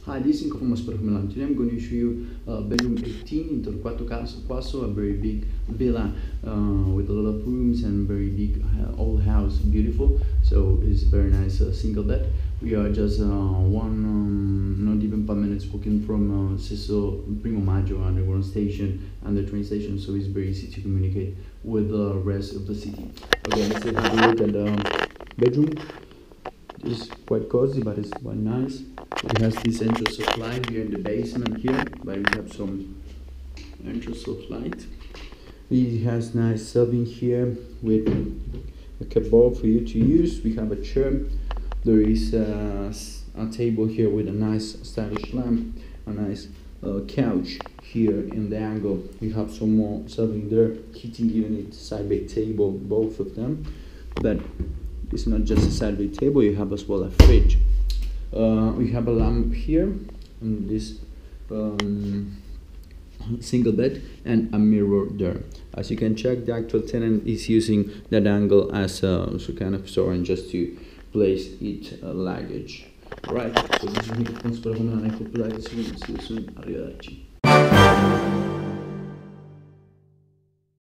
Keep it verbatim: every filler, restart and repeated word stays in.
Hi, this is Inco from Aspero Milan. Today I'm going to show you uh, bedroom eighteen in Torquato Quasso, a very big villa uh, with a lot of rooms and very big uh, old house, beautiful. So it's very nice uh, single bed. We are just uh, one, um, not even five minutes walking from uh, Sesto Primo Maggio underground station and the train station, so it's very easy to communicate with the rest of the city. Okay, let's have a look at the bedroom. It's quite cozy, but it's quite nice. It has this entrance of light here in the basement here, but we have some entrance of light. It has nice serving here with a cupboard for you to use. We have a chair. There is a, a table here with a nice stylish lamp, a nice uh, couch here in the angle. We have some more serving there, heating unit, side bay table, both of them. But it's not just a side bay table, you have as well a fridge. Uh, we have a lamp here in this um, single bed and a mirror there. As you can check, the actual tenant is using that angle as a so kind of storage just to place its uh, luggage. Right, so this is Nico from Aspero Milan. I hope you like this video. See you soon. Arrivederci.